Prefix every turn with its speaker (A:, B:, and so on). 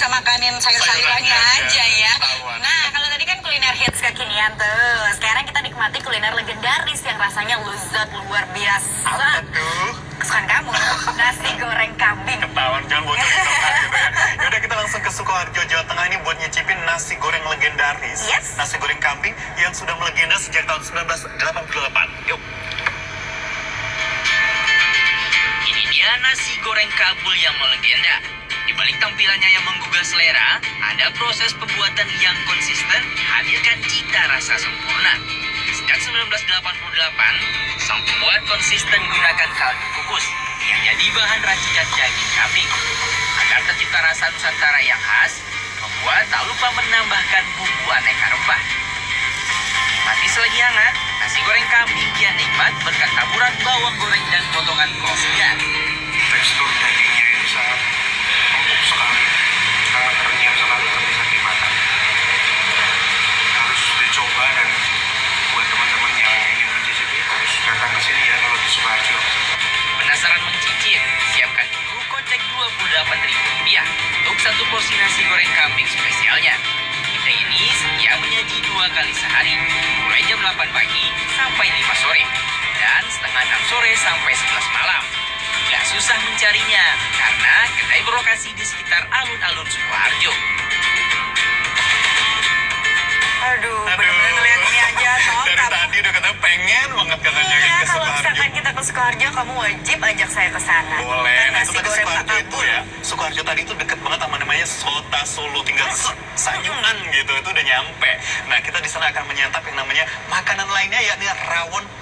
A: bisa makanin sayur-sayurannya aja ya. Nah, kalau tadi kan kuliner hits kekinian tuh. Sekarang kita nikmati kuliner legendaris yang rasanya lezat luar biasa.
B: Apa tuh?
A: Kesukaan kamu, nasi goreng kambing.
B: Ketahuan, jangan bocor gitu ya. Yaudah kita langsung ke Sukoharjo, Jawa Tengah ini buat nyicipin nasi goreng legendaris.
A: Yes.
B: Nasi goreng kambing yang sudah melegenda sejak tahun 1988. Yuk.
C: Ini dia nasi goreng Kabul yang melegenda. Di balik tampilannya yang menggugah selera, ada proses pembuatan yang konsisten, hadirkan cita rasa sempurna. Sejak 1988, sang pembuat konsisten gunakan kaldu kukus yang jadi bahan racikan daging kambing. Agar tercipta rasa Nusantara yang khas, pembuat tak lupa menambahkan bumbu aneka rempah. Nikmati selagi hangat, nasi goreng kambing kian nikmat berkat taburan bawang goreng dan potongan kol segar.
D: Tekstur dagingnya itu sangat empuk sekali, sangat renyah sekali, nggak bisa dimakan. Harus dicoba, dan buat teman-teman yang ingin mencicipi harus datang ke sini ya kalau di Sukoharjo.
C: Penasaran mencicip? Siapkan dulu kocek Rp28.000 untuk satu porsi nasi goreng kambing spesialnya. Kita ini setia menyaji 2 kali sehari, mulai jam 8 pagi sampai 5 sore, dan setengah 6 sore sampai 11 malam. Gak susah mencarinya, karena kedai berlokasi di sekitar alun-alun Sukoharjo.
A: Aduh, bener-bener lihat ini aja.
B: Dari tadi udah katanya pengen banget katanya
A: Iya,
B: ke
A: kalau
B: Sukoharjo.
A: misalkan kita ke Sukoharjo, kamu wajib ajak saya ke sana.
B: Boleh.
A: Kan
B: Nah, itu
A: nasi
B: tadi
A: goreng Pak
B: Sukoharjo itu
A: Kabul.
B: ya. Sukoharjo tadi itu deket banget sama namanya Sota Solo, tinggal Sanyungan gitu, itu udah nyampe. Nah, kita di sana akan menyantap yang namanya makanan lainnya, yakni rawon